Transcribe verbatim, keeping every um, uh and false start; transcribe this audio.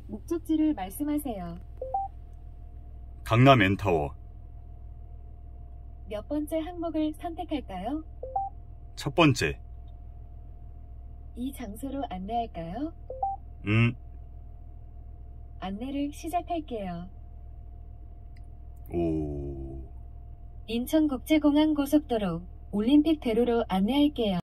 목적지를 말씀하세요. 강남 N타워. 몇 번째 항목을 선택할까요? 첫 번째. 이 장소로 안내할까요? 음, 안내를 시작할게요. 오. 인천국제공항 고속도로 올림픽대로로 안내할게요.